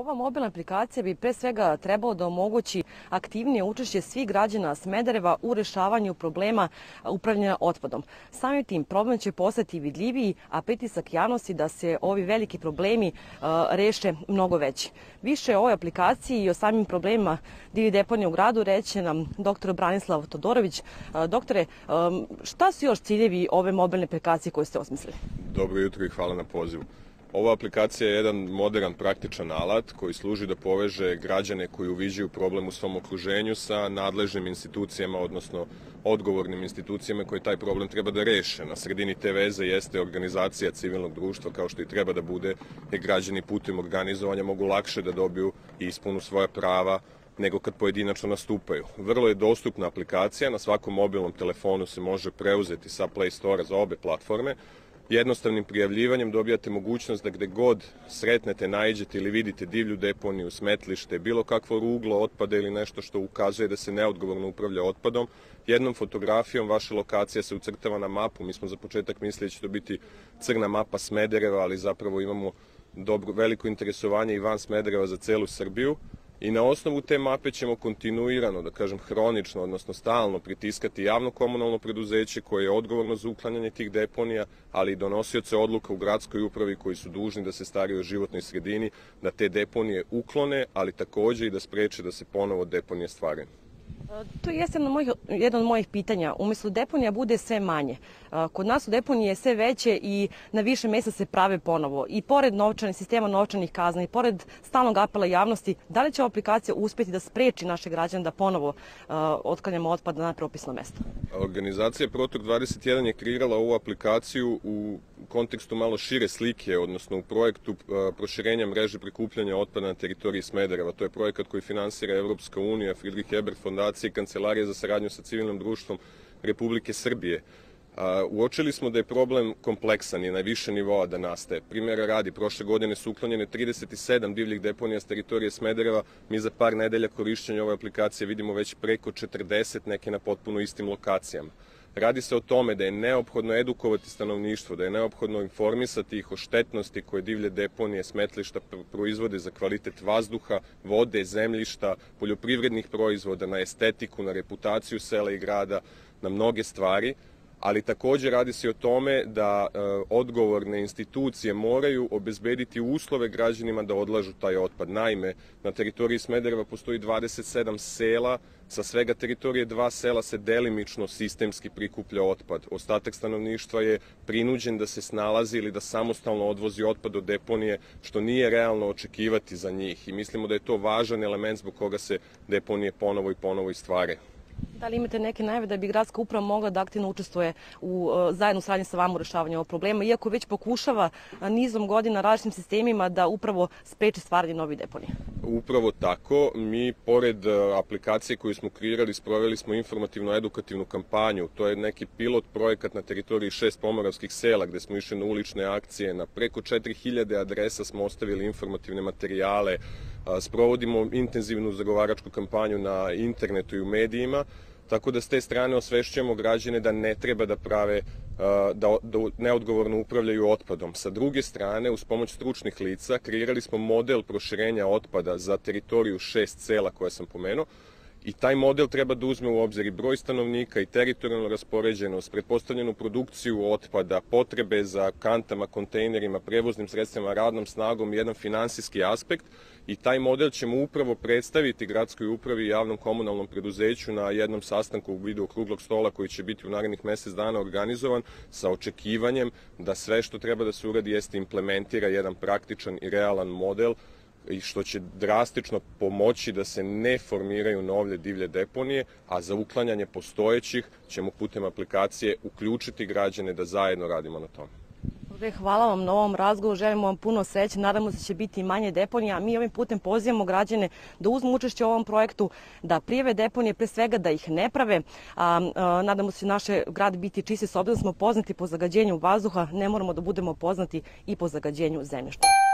Ova mobilna aplikacija bi pre svega trebalo da omogući aktivnije učešće svih građana Smedereva u rešavanju problema upravljanja otpadom. Samim tim problem će postati vidljiviji, a pritisak javnosti da se ovi veliki problemi reše mnogo veći. Više o ovoj aplikaciji i o samim problemima divljih deponija u gradu reće nam dr. Branislav Todorović. Doktore, šta su još ciljevi ove mobilne aplikacije koje ste osmislili? Dobro jutro i hvala na pozivu. Ova aplikacija je jedan modern, praktičan alat koji služi da poveže građane koji uviđaju problem u svom okruženju sa nadležnim institucijama, odnosno odgovornim institucijama koje taj problem treba da reše. Na sredini te veze jeste organizacija civilnog društva, kao što i treba da bude, jer građani putem organizovanja mogu lakše da dobiju i ispunu svoja prava nego kad pojedinačno nastupaju. Vrlo je dostupna aplikacija, na svakom mobilnom telefonu se može preuzeti sa Play Store za obe platforme. Jednostavnim prijavljivanjem dobijate mogućnost da gde god sretnete, naiđete ili vidite divlju deponiju, smetlište, bilo kakvo ruglo otpada ili nešto što ukazuje da se neodgovorno upravlja otpadom, jednom fotografijom vaša lokacija se ucrtava na mapu. Mi smo za početak mislili da će to biti crna mapa Smedereva, ali zapravo imamo veliko interesovanje i van Smedereva za celu Srbiju. I na osnovu te mape ćemo kontinuirano, da kažem hronično, odnosno stalno pritiskati javno komunalno preduzeće koje je odgovorno za uklanjanje tih deponija, ali i donosioce odluka u gradskoj upravi koji su dužni da se staraju o životnoj sredini, da te deponije uklone, ali takođe i da spreče da se ponovo deponije stvaraju. To je jedno od mojih pitanja. Umesto deponija bude sve manje. Kod nas su deponije sve veće i na više mesta se prave ponovo. I pored sistema novčanih kazna i pored stalnog apela javnosti, da li će ova aplikacija uspjeti da spreči naše građane da ponovo otklanjamo otpad na propisno mesto? Organizacija Protok 21 je kreirala ovu aplikaciju u kontekstu malo šire slike, odnosno u projektu proširenja mreže prikupljanja otpada na teritoriji Smedereva. To je projekat koji finansira Evropska unija, Friedrich Ebert fondacija i Kancelarija za saradnju sa civilnim društvom Republike Srbije. Uočili smo da je problem kompleksan i na više nivoa da nastaje. Primjera radi, prošle godine su uklonjene 37 divljih deponija s teritorije Smedereva. Mi za par nedelja korišćenja ove aplikacije vidimo već preko 40, neke na potpuno istim lokacijama. Radi se o tome da je neophodno edukovati stanovništvo, da je neophodno informisati ih o štetnosti koje divlje deponije, smetlišta proizvode za kvalitet vazduha, vode, zemljišta, poljoprivrednih proizvoda, na estetiku, na reputaciju sela i grada, na mnoge stvari. Ali takođe radi se o tome da odgovorne institucije moraju obezbediti uslove građanima da odlažu taj otpad. Naime, na teritoriji Smedereva postoji 27 sela, sa svega teritorije 2 sela se delimično sistemski prikuplja otpad. Ostatak stanovništva je prinuđen da se snalazi ili da samostalno odvozi otpad od deponije, što nije realno očekivati za njih. I mislimo da je to važan element zbog koga se deponije ponovo i ponovo i stvaraju. Da li imate neke najave da bi gradska uprava mogla da aktivno učestvuje zajedno saradnji sa vama u rešavanju ovog problema, iako već pokušava nizom godina različitim sistemima da upravo spreči stvaranje novih deponija? Upravo tako. Mi, pored aplikacije koju smo kreirali, sproveli smo informativno-edukativnu kampanju. To je neki pilot projekat na teritoriji 6 pomoravskih sela gde smo išli na ulične akcije. Na preko 4000 adresa smo ostavili informativne materijale. Sprovodimo intenzivnu zagovaračku kampanju na internetu i u medijima, tako da s te strane osvešćujemo građane da ne treba da prave, da neodgovorno upravljaju otpadom. Sa druge strane, uz pomoć stručnih lica, kreirali smo model proširenja otpada za teritoriju 6 sela koje sam pomenuo. I taj model treba da uzme u obzir i broj stanovnika i teritorijalnu raspoređenost, pretpostavljenu produkciju otpada, potrebe za kantama, kontejnerima, prevoznim sredstvima, radnom snagom i jedan finansijski aspekt. I taj model ćemo upravo predstaviti gradskoj upravi i javnom komunalnom preduzeću na jednom sastanku u vidu okruglog stola koji će biti u narednih mesec dana organizovan sa očekivanjem da sve što treba da se uradi jeste implementira jedan praktičan i realan model i što će drastično pomoći da se ne formiraju nove divlje deponije, a za uklanjanje postojećih ćemo putem aplikacije uključiti građane da zajedno radimo na tome. Hvala vam na ovom razgovoru, želimo vam puno sreće, nadamo se da će biti manje deponija. Mi ovim putem pozivamo građane da uzmu učešće u ovom projektu, da prijave deponije, pre svega da ih ne prave. Nadamo se da će naš grad biti čist, s obzirom da smo poznati po zagađenju vazduha, ne moramo da budemo poznati i po zagađenju zemljišta.